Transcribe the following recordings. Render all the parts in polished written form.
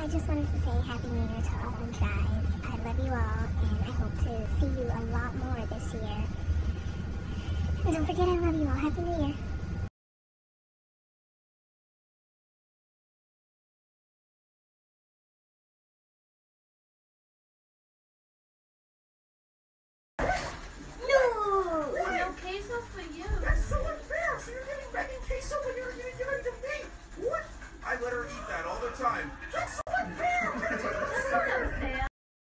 I just wanted to say Happy New Year to all you guys. I love you all, and I hope to see you a lot more this year. And don't forget I love you all. Happy New Year. No queso for you. That's so unfair. So you're getting begging queso when you're gonna give it to me. What? I let her eat that all the time. That's so unfair. That's not unfair.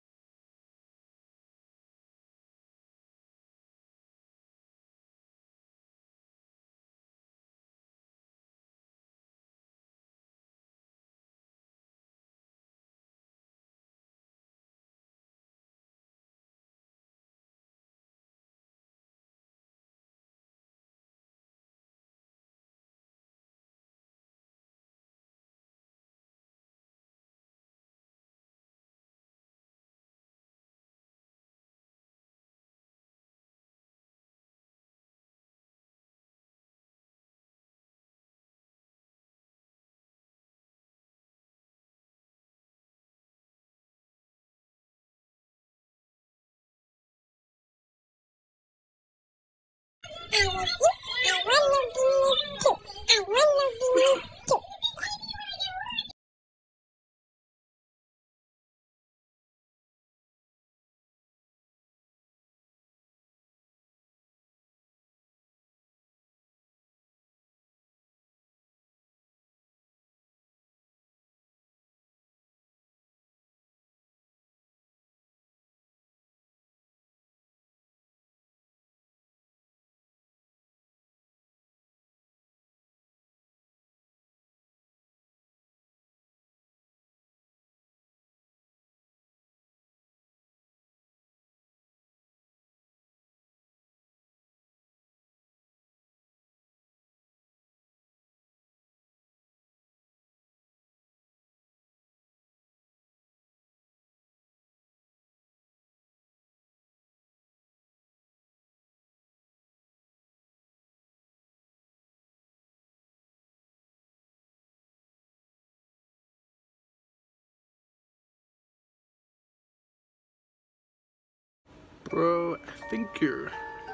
Bro, I think your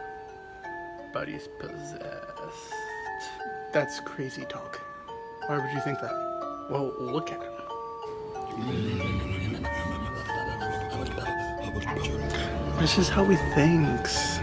buddy's possessed. That's crazy talk. Why would you think that? Well, look at him. That's just how he thinks.